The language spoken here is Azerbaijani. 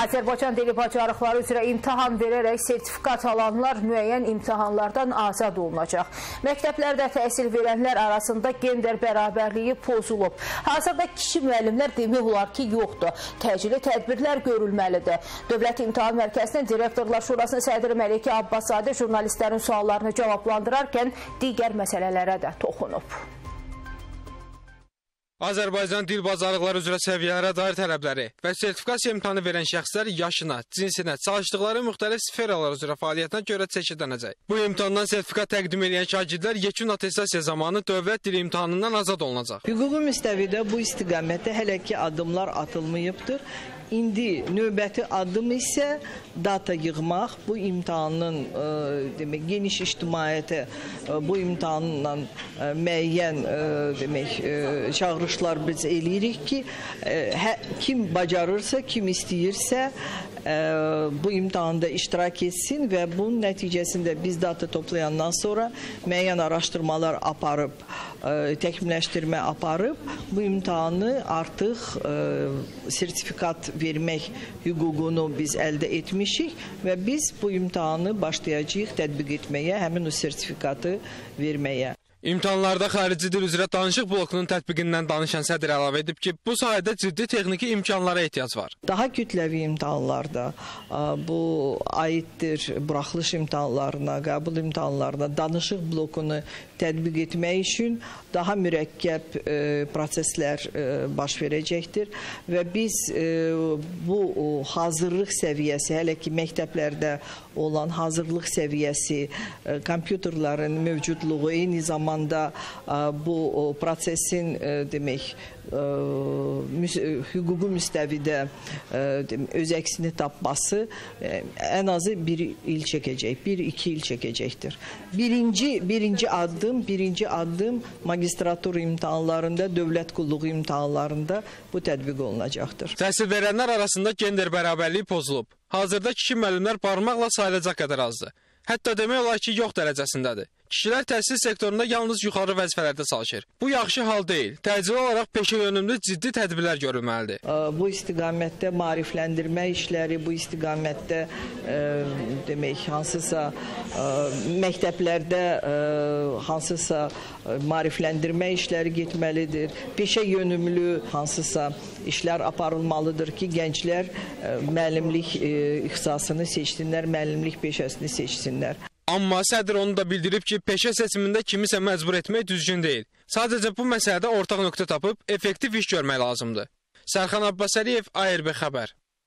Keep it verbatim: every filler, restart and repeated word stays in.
Azərbaycan dili bacarıqları üzrə imtahan verərək sertifikat alanlar müəyyən imtahanlardan azad olunacaq. Məktəblərdə təhsil verənlər arasında gender bərabərliyi pozulub. Hazırda kişi müəllimlər demək olar ki, yoxdur. Təcili tədbirlər görülməlidir. Dövlət İmtahan Mərkəzinin Direktorlar Şurasının sədri Məlikə Abbaszadə jurnalistlərin suallarını cavablandırarkən digər məsələlərə də toxunub. Azərbaycan dil bacarıqları üzrə səviyyələrə dair tələbləri və sertifikasiya imtahanı verən şəxslər yaşına, cinsinə, çalışdıqları müxtəlif sferalar üzrə fəaliyyətinə görə çəkilənəcək. Bu imtahandan sertifikat təqdim edən şagirdlər yekun attestasiya zamanı dövlət dili imtahanından azad olunacaq. Hüquqi müstəvidə bu istiqamətdə hələ ki adımlar atılmayıbdır. İndi növbəti adım isə data yığmaq, bu imtahanın e, demək geniş ictimaiyyətə e, bu imtahanla e, müəyyən e, demək e, çağırışlar biz eləyirik ki, e, hə, kim bacarırsa, kim istəyirsə e, bu imtahanda iştirak etsin və bunun nəticəsində biz data toplayandan sonra müəyyən araşdırmalar aparıb, e, təkmilləşdirmə aparıb bu imtahanı artıq e, sertifikat vermək hüququnu biz əldə etmişik və biz bu imtahanı başlayacağıq tətbiq etməyə, həmin o sertifikatı verməyə. İmtahanlarda xarici dil üzrə danışıq blokunun tətbiqindən danışan sədr əlavə edib ki, bu sahədə ciddi texniki imkanlara ehtiyac var. Daha kütləvi imtahanlarda, bu aiddir buraxılış imtahanlarına, qəbul imtahanlarına danışıq blokunu tətbiq etmək üçün daha mürəkkəb e, proseslər e, baş verəcəkdir və biz e, bu o, hazırlıq səviyyəsi, hələ ki məktəblərdə olan hazırlıq səviyyəsi, e, kompüterlərin mövcudluğu, eyni zamanda e, bu o, prosesin e, demək e, müs hüquqi müstəvidə e, demək, öz əksini tapması e, ən azı bir il çəkəcək, bir iki il çəkəcəkdir. Birinci, birinci addım, birinci addım magistratura imtahanlarında, dövlət qulluğu imtahanlarında bu tətbiq olunacaqdır. Təhsil verənlər arasında gender bərabərliyi pozulub. Hazırda kişi müəllimlər barmaqla sayılacaq qədər azdır. Hətta demək olar ki, yox dərəcəsindədir. Kişilər təhsil sektorunda yalnız yuxarı vəzifələrdə çalışır. Bu yaxşı hal deyil. Təcili olaraq peşə yönümlü ciddi tədbirlər görülməlidir. Bu istiqamətdə maarifləndirmə işləri, bu istiqamətdə e, demək hansısa e, məktəblərdə e, hansısa e, maarifləndirmə işləri getməlidir. Peşə yönümlü hansısa işlər aparılmalıdır ki, gənclər e, müəllimlik e, ixtisasını seçsinlər, müəllimlik peşəsini seçsinlər. Amma sədr onu da bildirib ki, peşə seçimində kimisə məcbur etmək düzgün deyil. Sadəcə bu məsələdə ortaq nöqtə tapıb effektiv iş görmək lazımdır. Sərxan Abbasəliyev, A R B xəbər.